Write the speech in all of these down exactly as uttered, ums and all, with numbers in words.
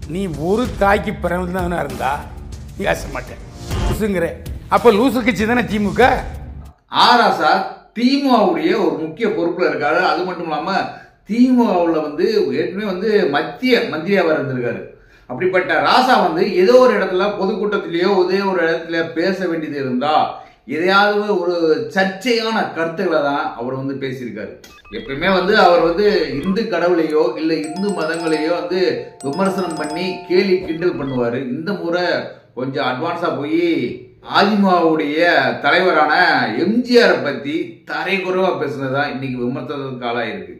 நீ ஒரு தாய்க்கு பிறந்தவனா இருந்தா நீ பேச மாட்டேன் லூசுங்கிற. அப்ப லூசு கட்சி தானே திமுக. ஆராசா திமுகவுடைய ஒரு முக்கிய பொறுப்புல இருக்காரு. அது மட்டும் இல்லாம திமுகவுல வந்து ஏற்கனவே வந்து மத்திய மந்திரியாவா இருந்திருக்காரு. அப்படிப்பட்ட ராசா வந்து ஏதோ ஒரு இடத்துல பொதுக்கூட்டத்திலேயோ ஏதோ ஒரு இடத்துல பேச வேண்டியது இருந்தா எதையாவது ஒரு சர்ச்சையான கருத்துக்களை தான் அவர் வந்து பேசியிருக்காரு. எப்பயுமே வந்து அவர் வந்து இந்து கடவுளையோ இல்ல இந்து மதங்களையோ வந்து விமர்சனம் பண்ணி கேலி கிண்டல் பண்ணுவாரு. இந்த முறை கொஞ்சம் அட்வான்ஸா போய் அதிமுகவுடைய தலைவரான எம்ஜிஆரை பத்தி தரைக்குறைவா பேசுனதா இன்னைக்கு விமர்சனத்துக்கு ஆளாயிருக்கு.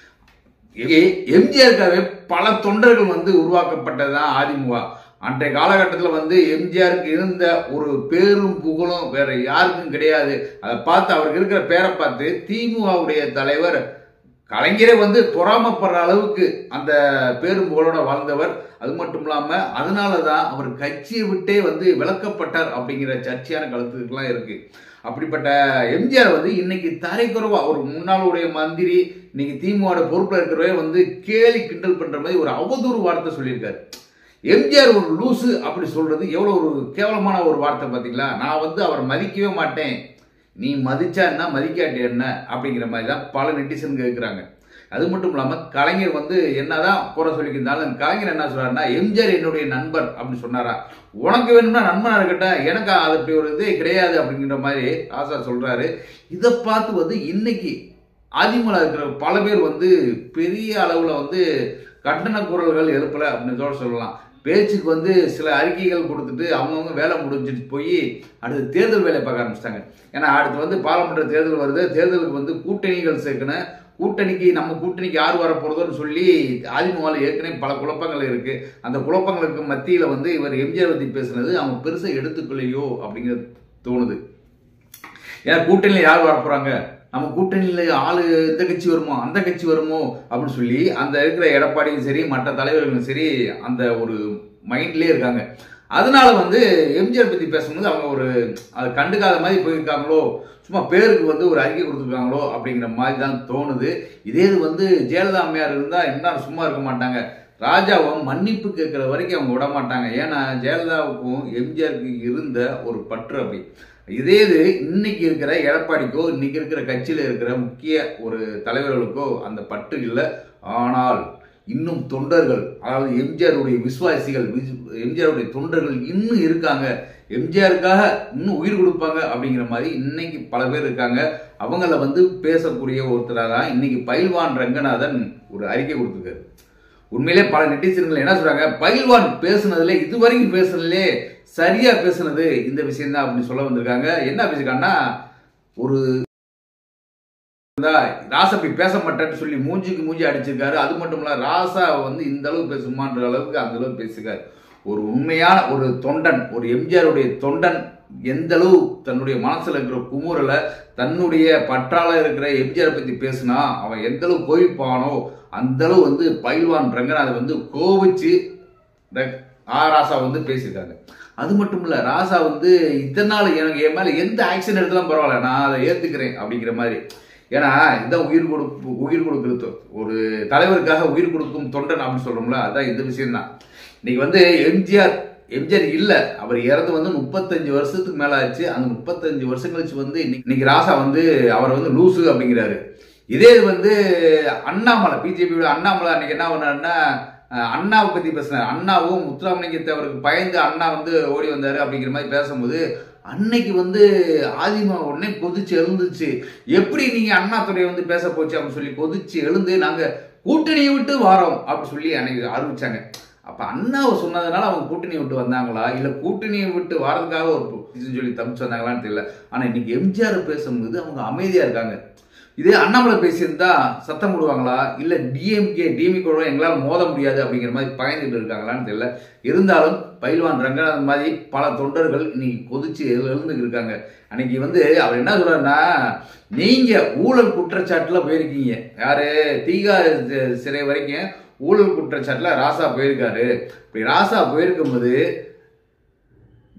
எம்ஜிஆருக்காகவே பல தொண்டர்கள் வந்து உருவாக்கப்பட்டதுதான் அதிமுக. அன்றைய காலகட்டத்தில் வந்து எம்ஜிஆருக்கு இருந்த ஒரு பேரும் புகழும் வேற யாருக்கும் கிடையாது. அதை பார்த்து அவருக்கு இருக்கிற பேரை பார்த்து திமுகவுடைய தலைவர் கலைஞரே வந்து பொறாமப்படுற அளவுக்கு அந்த பேரும் புகழோட வாழ்ந்தவர். அது மட்டும் இல்லாம அதனாலதான் அவர் கட்சியை விட்டே வந்து விலக்கப்பட்டார் அப்படிங்கிற சர்ச்சையான கருத்துக்கெல்லாம் இருக்கு. அப்படிப்பட்ட எம்ஜிஆர் வந்து இன்னைக்கு தரைக்குறவா ஒரு முன்னாளுடைய மந்திரி இன்னைக்கு திமுக பொறுப்புல இருக்கிறவரே வந்து கேலி கிண்டல் பண்ற மாதிரி ஒரு அவதூறு வார்த்தை சொல்லியிருக்காரு. எம்ஜிஆர் ஒரு லூசு அப்படி சொல்றது எவ்வளவு ஒரு கேவலமான ஒரு வார்த்தை பாத்தீங்களா. நான் வந்து அவர் மதிக்கவே மாட்டேன், நீ மதிச்சா என்ன மதிக்காட்டி என்ன அப்படிங்கிற மாதிரி தான் பல நெட்டிசன் கேட்கிறாங்க. அது மட்டும் இல்லாம கலைஞர் வந்து என்னதான் குறை சொல்லியிருந்தாலும் கலைஞர் என்ன சொல்றாருன்னா எம்ஜிஆர் என்னுடைய நண்பர் அப்படின்னு சொன்னாரா. உனக்கு வேணும்னா நண்பனா இருக்கட்டும், எனக்கு அது அப்படி ஒரு இதே கிடையாது அப்படிங்கிற மாதிரி ராசா சொல்றாரு. இதை பார்த்து வந்து இன்னைக்கு அதிமுக இருக்கிற பல பேர் வந்து பெரிய அளவுல வந்து கண்டன குரல்கள் எழுப்பல அப்படின்னு சொல்லலாம். பேச்சுக்கு வந்து சில அறிக்கைகள் கொடுத்துட்டு அவங்கவுங்க வேலை முடிஞ்சிட்டு போய் அடுத்து தேர்தல் வேலையை பார்க்க ஆரம்பிச்சிட்டாங்க. ஏன்னா அடுத்து வந்து பாராளுமன்ற தேர்தல் வருது, தேர்தலுக்கு வந்து கூட்டணிகள் சேர்க்கணும். கூட்டணிக்கு நம்ம கூட்டணிக்கு யார் வர போறதுன்னு சொல்லி அதிமுகவில் ஏற்கனவே பல குழப்பங்கள் இருக்கு. அந்த குழப்பங்களுக்கு மத்தியில வந்து இவர் எம்ஜிஆர் பத்தி பேசுனது அவங்க பெருசா எடுத்துக்கொள்ளையோ அப்படிங்கிறது தோணுது. ஏன்னா கூட்டணியில யார் வர போறாங்க, நம்ம கூட்டணியில ஆளு இந்த கட்சி வருமோ அந்த கட்சி வருமோ அப்படின்னு சொல்லி அந்த இருக்கிற எடப்பாடியும் சரி மற்ற தலைவர்களும் சரி அந்த ஒரு மைண்ட்லயே இருக்காங்க. அதனால வந்து எம்ஜிஆர் பத்தி பேசும்போது அவங்க ஒரு அதை கண்டுக்காத மாதிரி போயிருக்காங்களோ, சும்மா பேருக்கு வந்து ஒரு அறிக்கை கொடுத்துருக்காங்களோ அப்படிங்கிற மாதிரி தான் தோணுது. இதே இது வந்து ஜெயலலிதா அம்மையார் இருந்தா என்ன சும்மா இருக்க மாட்டாங்க, ராஜாவும் மன்னிப்பு கேட்கிற வரைக்கும் அவங்க விட மாட்டாங்க. ஏன்னா ஜெயலலிதாவுக்கும் எம்ஜிஆருக்கு இருந்த ஒரு பற்று அப்படி. இதே இது இன்னைக்கு இருக்கிற எடப்பாடிக்கோ இன்னைக்கு இருக்கிற கட்சியில இருக்கிற முக்கிய ஒரு தலைவர்களுக்கோ அந்த பற்று இல்லை. ஆனால் இன்னும் தொண்டர்கள், அதாவது எம்ஜிஆருடைய விசுவாசிகள், எம்ஜிஆருடைய தொண்டர்கள் இன்னும் இருக்காங்க, எம்ஜிஆருக்காக இன்னும் உயிர் கொடுப்பாங்க அப்படிங்கிற மாதிரி இன்னைக்கு பல பேர் இருக்காங்க. அவங்கள வந்து பேசக்கூடிய ஒருத்தராக தான் இன்னைக்கு பயில்வான் ரங்கநாதன் ஒரு அறிக்கை கொடுத்துருக்காரு. உண்மையிலே பல நெட்டிசன்கள் என்ன சொல்றாங்க, பயில்வான் பேசுனதுல இதுவரைக்கும் பேசுனதுலே சரியா பேசுனது இந்த விஷயம் தான் அப்படின்னு சொல்ல வந்திருக்காங்க. என்ன பேசிருக்காங்கன்னா, ஒரு ராசா அப்படி பேச மாட்டேன்னு சொல்லி மூஞ்சிக்கு மூஞ்சி அடிச்சிருக்காரு. அது மட்டும் இல்ல ராசா வந்து இந்த அளவுக்கு பேசுமான்ற அளவுக்கு அந்த அளவுக்கு பேசிருக்காரு. ஒரு உண்மையான ஒரு தொண்டன், ஒரு எம்ஜிஆருடைய தொண்டன் எந்த அளவு தன்னுடைய மனசுல இருக்கிற குமுறலை தன்னுடைய பற்றால இருக்கிற எம்ஜிஆரை பத்தி பேசினா அவன் எந்த அளவு கோவிப்பானோ அந்த அளவு வந்து பயில்வான் ரங்கநாதன் வந்து கோவிச்சு ராசா வந்து பேசியிருக்காங்க. அது மட்டும் இல்ல ராசா வந்து இதனால எனக்கு என் மேல எந்த ஆக்ஷன் எடுத்தாலும் பரவாயில்ல, நான் அதை ஏத்துக்கிறேன் அப்படிங்கிற மாதிரி. ஏன்னா இந்த உயிர் கொடுப்பு உயிர் கொடுக்கிறது ஒரு தலைவருக்காக உயிர் கொடுக்கும் தொண்டன் அப்படின்னு சொல்றோம்ல, அதான் இந்த விஷயம் தான். இன்னைக்கு வந்து எம்ஜிஆர் எம்ஜிஆர் இல்ல, அவர் இறந்து வந்து முப்பத்தஞ்சு வருஷத்துக்கு மேல ஆச்சு. அந்த முப்பத்தஞ்சு வருஷம் கழிச்சு வந்து இன்னைக்கு ராசா வந்து அவர் வந்து லூசு அப்படிங்கிறாரு. இதே வந்து அண்ணாமலை, பிஜேபியோட அண்ணாமலை அன்னைக்கு என்ன பண்ணாருன்னா அண்ணாவை பத்தி பேசினார். அண்ணாவும் முத்துராமலிங்கத்தை அவருக்கு பயந்து அண்ணா வந்து ஓடி வந்தாரு அப்படிங்கிற மாதிரி பேசும்போது அன்னைக்கு வந்து அதிமுக உடனே கொதிச்சு எழுந்துச்சு. எப்படி நீங்க அண்ணா துறையை வந்து பேச போச்சு அப்படின்னு சொல்லி கொதிச்சு எழுந்து நாங்க கூட்டணியை விட்டு வாரோம் அப்படின்னு சொல்லி அன்னைக்கு அறிவிச்சாங்க. அப்ப அண்ணாவை சொன்னதுனால அவங்க கூட்டணியை விட்டு வந்தாங்களா இல்ல கூட்டணியை விட்டு வாரதுக்காக ஒரு சொல்லி தப்பிச்சு வந்தாங்களான்னு தெரியல. ஆனா இன்னைக்கு எம்ஜிஆர் பேசும்போது அவங்க அமைதியா இருக்காங்க. இதே அண்ணாமலை பேசியிருந்தா சத்தம் போடுவாங்களா இல்ல டிஎம்கே டிஎம்கே எங்களால் மோத முடியாது அப்படிங்கிற மாதிரி பயந்துட்டு இருக்காங்களான்னு தெரியல. இருந்தாலும் பயில்வான் ரங்கநாதன் மாதிரி பல தொண்டர்கள் இன்னைக்கு கொதிச்சு எழுந்துக்கு இருக்காங்க. அன்னைக்கு வந்து அவர் என்ன சொல்றாருன்னா, நீங்க ஊழல் குற்றச்சாட்டுல போயிருக்கீங்க, யாரு தீகார் சிறை வரைக்கும் ஊழல் குற்றச்சாட்டுல ராசா போயிருக்காரு. இப்படி ராசா போயிருக்கும் போது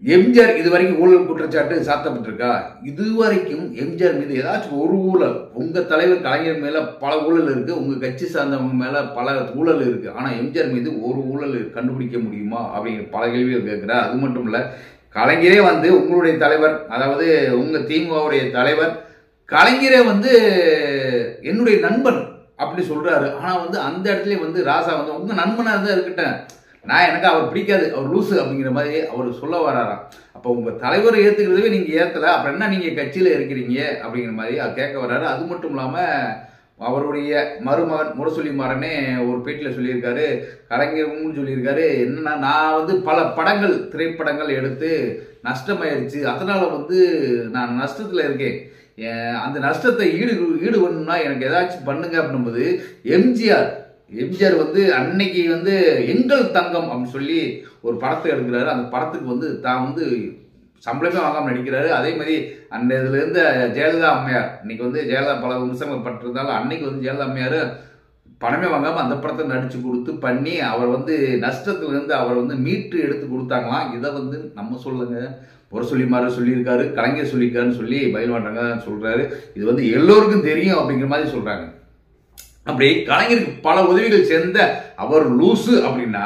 எம்ஜிஆர் இதுவரைக்கும் ஊழல் குற்றச்சாட்டு சாத்தப்பட்டிருக்கா? இதுவரைக்கும் எம்ஜிஆர் மீது ஏதாச்சும் ஒரு ஊழல், உங்க தலைவர் கலைஞர் மேல பல ஊழல் இருக்கு, உங்க கட்சி சார்ந்தவங்க மேல பல ஊழல் இருக்கு, ஆனா எம்ஜிஆர் மீது ஒரு ஊழல் கண்டுபிடிக்க முடியுமா அப்படிங்கிற பல கேள்விகள் கேட்கிறார். அது மட்டும் இல்ல, கலைஞரே வந்து உங்களுடைய தலைவர், அதாவது உங்க திமுகவுடைய தலைவர் கலைஞரே வந்து என்னுடைய நண்பன் அப்படி சொல்றாரு. ஆனா வந்து அந்த இடத்துல வந்து ராசா வந்து உங்க நண்பனா இருந்தா இருக்கட்டும், நான் எனக்கு அவர் பிடிக்காது, அவர் லூசு அப்படிங்கிற மாதிரி அவர் சொல்ல வராராம். அப்போ உங்க தலைவரை ஏத்துக்கிறதவே நீங்க ஏத்தல, அப்புறம் என்ன நீங்க கட்சியில இருக்கிறீங்க அப்படிங்கிற மாதிரி கேட்க வர்றாரு. அது மட்டும் இல்லாம அவருடைய மருமகன் முரசொலி மாறனே ஒரு பேட்டியில் சொல்லியிருக்காரு, கலைஞரும் சொல்லியிருக்காரு, என்னன்னா நான் வந்து பல படங்கள் திரைப்படங்கள் எடுத்து நஷ்டமாயிருச்சு, அதனால வந்து நான் நஷ்டத்துல இருக்கேன், அந்த நஷ்டத்தை ஈடு ஈடு பண்ணணும்னா எனக்கு ஏதாச்சும் பண்ணுங்க அப்படின்போது எம்ஜிஆர் எம்ஜிஆர் வந்து அன்னைக்கு வந்து எங்கள் தங்கம் அப்படின்னு சொல்லி ஒரு படத்தை எடுக்கிறாரு. அந்த படத்துக்கு வந்து தான் வந்து சம்பளமே வாங்காம நடிக்கிறாரு. அதே மாதிரி அந்த இதுல இருந்த ஜெயலலிதா அம்மையார், இன்னைக்கு வந்து ஜெயலலிதா பல விமர்சனங்கள் பட்டிருந்தாலும் அன்னைக்கு வந்து ஜெயலலிதா அம்மையார் பணமே வாங்காம அந்த படத்தை நடிச்சு கொடுத்து பண்ணி அவர் வந்து நஷ்டத்துல இருந்து அவர் வந்து மீட்டு எடுத்து கொடுத்தாங்களாம். இதை வந்து நம்ம சொல்லுங்க, ஒரு சொல்லி மாதிரி சொல்லியிருக்காரு, கலைஞர் சொல்லியிருக்காருன்னு சொல்லி பயில்வான்றாங்க சொல்றாரு. இது வந்து எல்லோருக்கும் தெரியும் அப்படிங்கிற மாதிரி சொல்றாங்க. அப்படி கலைஞருக்கு பல உதவிகள் சேர்ந்த அவர் லூசு அப்படின்னா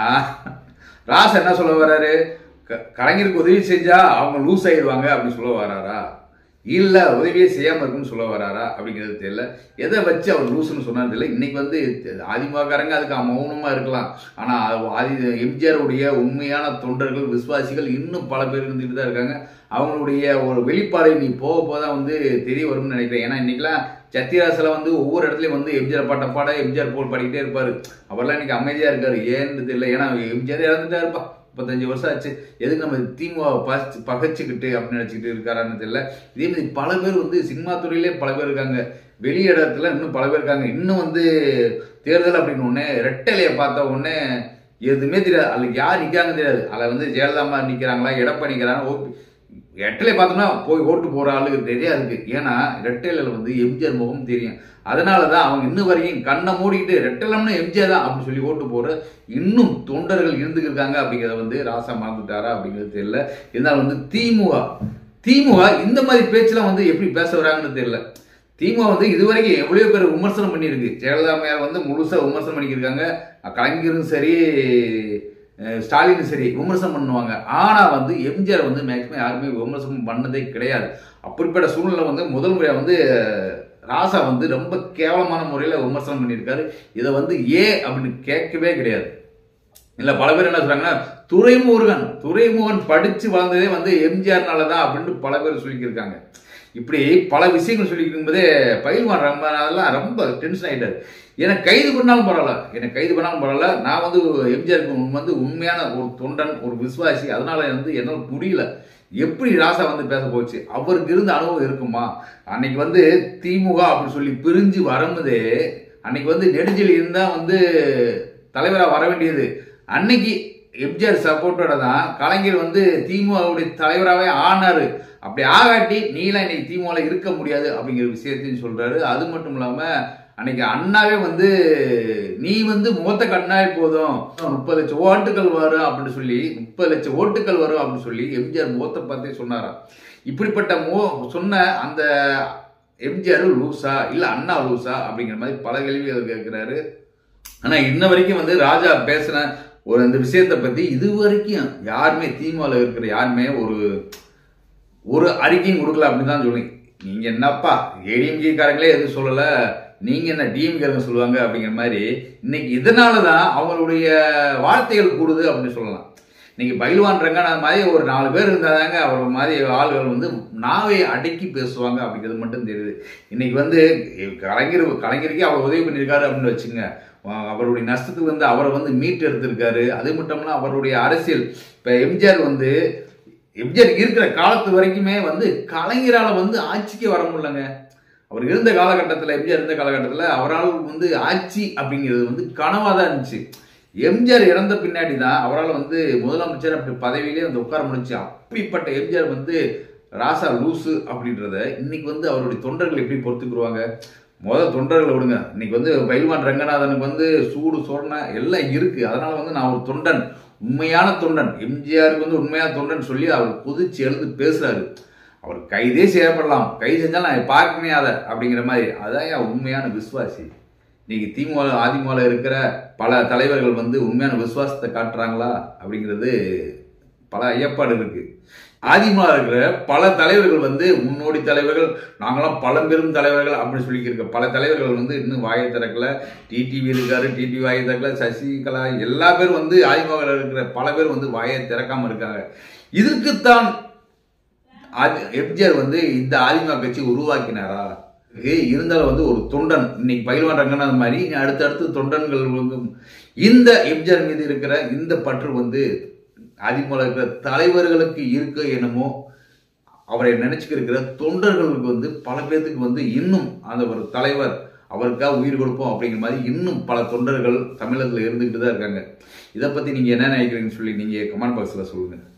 ராசா என்ன சொல்ல வர்றாரு? கலைஞருக்கு உதவி செஞ்சா அவங்க லூஸ் ஆயிடுவாங்க அப்படின்னு சொல்ல வராரா, இல்ல உதவியே செய்யாம இருக்குன்னு சொல்ல வராரா அப்படிங்கிறது தெரியல. எதை வச்சு அவர் லூசுன்னு சொன்னார் தெரியல. இன்னைக்கு வந்து அதிமுககாரங்க அதுக்கு மௌனமா இருக்கலாம், ஆனா ஆதி எம்ஜிஆருடைய உண்மையான தொண்டர்கள் விசுவாசிகள் இன்னும் பல பேர் இருந்துட்டு தான் இருக்காங்க. அவங்களுடைய ஒரு வெளிப்பாடு நீ போக போதான் வந்து தெரிய வரும்னு நினைக்கிறேன். ஏன்னா இன்னைக்கெல்லாம் சத்யராசில வந்து ஒவ்வொரு இடத்துலயும் வந்து எம்ஜிஆர் பாட்ட பாட எம்ஜிஆர் போல் பாடிக்கிட்டே இருப்பாரு. அவர்லாம் இன்னைக்கு அமைதியா இருக்காரு. ஏன்னு தெரியல. ஏன்னா எம்ஜிஆர் இறந்துட்டா இருப்பா, முப்பத்தஞ்சு வருஷம் ஆச்சு, எதுக்கு நம்ம திமுக பசி பகைச்சுக்கிட்டு அப்படின்னு நினைச்சுக்கிட்டு இருக்காரான்னு தெரியல. இதே மாதிரி பல பேர் வந்து சினிமா துறையிலே பல பேர் இருக்காங்க, வெளி இடத்துல இன்னும் பல பேர் இருக்காங்க. இன்னும் வந்து தேர்தல் அப்படின்னு ஒண்ணு ரெட்டலையை பார்த்த உடனே எதுவுமே தெரியாது, அதுக்கு யார் நிற்காங்க தெரியாது. அதில் வந்து ஜெயலலிதா நிற்கிறாங்களா, எடப்பாடி நிற்கிறாங்க, ஓ ரெட்டலை பார்த்தோம்னா போய் ஓட்டு போற ஆளுக்கு தெரியாது இருக்கு. ஏன்னா ரெட்டையில வந்து எம்ஜிஆர் முகம் தெரியும். அதனாலதான் அவங்க இன்னும் வரைக்கும் கண்ணை மூடிக்கிட்டு ரெட்டலம்னா எம்ஜிஆர் தான் அப்படின்னு சொல்லி ஓட்டு போற இன்னும் தொண்டர்கள் இருந்துருக்காங்க. அப்படிங்கிறத வந்து ராசா மறந்துட்டாரா அப்படிங்கிறது தெரியல. இருந்தாலும் வந்து திமுக திமுக இந்த மாதிரி பேச்செல்லாம் வந்து எப்படி பேச வராங்கன்னு தெரியல. திமுக வந்து இதுவரைக்கும் எவ்வளவு பேர் விமர்சனம் பண்ணியிருக்கு. ஜெயலலிதா அம்மையார் வந்து முழுசா விமர்சனம் பண்ணிக்கிருக்காங்க, கலைஞரும் சரி ஸ்டாலின் சரி விமர்சனம் பண்ணுவாங்க. ஆனா வந்து எம்ஜிஆர் வந்து மேக்சிமம் யாருமே விமர்சனம் பண்ணதே கிடையாது. அப்படிப்பட்ட சூழ்நிலை வந்து முதல் முறையா வந்து ராசா வந்து ரொம்ப கேவலமான முறையில விமர்சனம் பண்ணியிருக்காரு. இதை வந்து ஏ அப்படின்னு கேட்கவே கிடையாது. இல்ல பல பேர் என்ன சொல்றாங்கன்னா, துரைமுருகன் துரைமுருகன் படிச்சு வளர்ந்ததே வந்து எம்ஜிஆர்னாலதான் அப்படின்னு பல பேர் சொல்லிக்கிருக்காங்க. இப்படி பல விஷயங்கள் சொல்லிக்கும் போதே பயில்வான் ரொம்ப அதெல்லாம் ரொம்ப டென்ஷன் ஆயிட்டாரு. என்னை கைது பண்ணாலும் பரவாயில்ல, என்னை கைது பண்ணாலும் பரவாயில்ல, நான் வந்து எம்ஜிஆருக்கு வந்து உண்மையான ஒரு தொண்டன், ஒரு விசுவாசி, அதனால வந்து என்னால் முடியல. எப்படி ராசா வந்து பேச போச்சு, அவருக்கு இருந்த அனுபவம் இருக்குமா? அன்னைக்கு வந்து திமுக அப்படின்னு சொல்லி பிரிஞ்சு வரும்போதே அன்னைக்கு வந்து நெடுஞ்செலி இருந்தா வந்து தலைவராக வர வேண்டியது. அன்னைக்கு எம்ஜிஆர் சப்போர்ட்டோட தான் கலைஞர் வந்து திமுகவுடைய தலைவராகவே ஆனாரு. அப்படி ஆகாட்டி நீலாம் இன்னைக்கு திமுக இருக்க முடியாது அப்படிங்கிற விஷயத்தையும் சொல்றாரு. அது மட்டும் இல்லாம அன்னைக்கு அண்ணாவே வந்து நீ வந்து முகத்தை கண்ணாய் போதும், முப்பது லட்சம் ஓட்டுகள் வரும் அப்படின்னு சொல்லி முப்பது லட்சம் ஓட்டுகள் வரும் அப்படின்னு சொல்லி எம்ஜிஆர் முகத்தை பார்த்தே சொன்னாராம். இப்படிப்பட்ட மோ சொன்ன அந்த எம்ஜிஆர் லூசா இல்ல அண்ணா லூசா அப்படிங்கிற மாதிரி பல கேள்விகள் கேட்கிறாரு. ஆனா இன்ன வரைக்கும் வந்து ராஜா பேசின ஒரு அந்த விஷயத்தை பத்தி இது வரைக்கும் யாருமே திமுகவில் இருக்கிற யாருமே ஒரு ஒரு அறிக்கையும் கொடுக்கல அப்படின்னு தான் சொல்லி. நீங்க என்னப்பா ஏடிஎம்கே காரங்களே எதுவும் சொல்லல, நீங்க என்ன டிஎம்கே சொல்லுவாங்க அப்படிங்கிற மாதிரி இன்னைக்கு இதனாலதான் அவங்களுடைய வார்த்தைகள் கூடுது அப்படின்னு சொல்லலாம். இன்னைக்கு பயில்வான் ரங்கனா மாதிரி ஒரு நாலு பேர் இருந்தாதாங்க அவர் மாதிரி ஆளுகள் வந்து நாவை அடக்கி பேசுவாங்க அப்படிங்கிறது மட்டும் தெரியுது. இன்னைக்கு வந்து கலைஞர் கலைஞருக்கே அவர் உதவி பண்ணியிருக்காரு அப்படின்னு வச்சுங்க, அவருடைய நஷ்டத்துக்கு வந்து அவரை வந்து மீட்டு எடுத்திருக்காரு. அது மட்டும் இல்ல அவருடைய அரசியல் இப்ப எம்ஜிஆர் வந்து எம்ஜிஆர் இருக்கிற காலத்து வரைக்குமே வந்து கலைஞரால வந்து ஆட்சிக்கு வர முடியலங்க. அவர் இருந்த காலகட்டத்தில் எம்ஜிஆர் இருந்த காலகட்டத்தில் அவரால் வந்து ஆட்சி அப்படிங்கிறது வந்து கனவா தான் இருந்துச்சு. எம்ஜிஆர் இறந்த பின்னாடி தான் அவரால் வந்து முதலமைச்சர் அப்படி பதவியிலே வந்து உட்கார முடிஞ்சு. அப்படிப்பட்ட எம்ஜிஆர் வந்து ராசா லூசு அப்படின்றத இன்னைக்கு வந்து அவருடைய தொண்டர்கள் எப்படி பொறுத்துக்குருவாங்க? முதல் தொண்டர்களை விடுங்க, இன்னைக்கு வந்து பயில்வான் ரங்கநாதனுக்கு வந்து சூடு சொரணை எல்லாம் இருக்கு. அதனால வந்து நான் ஒரு தொண்டன், உண்மையான தொண்டன், எம்ஜிஆருக்கு வந்து உண்மையான தொண்டன் சொல்லி அவர் குதிச்சு எழுந்து பேசுறாரு. அவர் கைதே செய்யப்படலாம், கைது செஞ்சாலும் நான் பார்க்கவே அதை அப்படிங்கிற மாதிரி. அதான் உண்மையான விசுவாசி. இன்னைக்கு திமுக அதிமுக இருக்கிற பல தலைவர்கள் வந்து உண்மையான விசுவாசத்தை காட்டுறாங்களா அப்படிங்கிறது பல ஐயப்பாடு இருக்கு. அதிமுக இருக்கிற பல தலைவர்கள் வந்து முன்னோடி தலைவர்கள், நாங்களாம் பழம்பெரும் தலைவர்கள் அப்படின்னு சொல்லி இருக்க பல தலைவர்கள் வந்து இன்னும் வாயை திறக்கல. டிடிவி இருக்காரு, டிடிவி வாயை திறக்கல. சசிகலா எல்லா பேரும் வந்து அதிமுக இருக்கிற பல பேர் வந்து வாயை திறக்காம இருக்காங்க. இதற்குத்தான் எம்ஜிஆர் வந்து இந்த அதிமுக கட்சி உருவாக்கினாரா? இருந்தாலும் வந்து ஒரு தொண்டன், இன்னைக்கு பயில்வான் ரங்கநாதன் மாதிரி அடுத்தடுத்து தொண்டன்கள் வந்து இந்த எம்ஜிஆர் மீது இருக்கிற இந்த பற்று வந்து அதிமுக இருக்கிற தலைவர்களுக்கு இருக்க என்னமோ அவரை நினைச்சுக்க இருக்கிற தொண்டர்களுக்கு வந்து பல பேர்த்துக்கு வந்து இன்னும் அந்த ஒரு தலைவர் அவருக்காக உயிர் கொடுப்போம் அப்படிங்கிற மாதிரி இன்னும் பல தொண்டர்கள் தமிழகத்தில் இருந்துகிட்டு தான் இருக்காங்க. இதை பத்தி நீங்க என்ன நினைக்கிறீங்கன்னு சொல்லி நீங்க கமெண்ட் பாக்ஸ்ல சொல்லுங்க.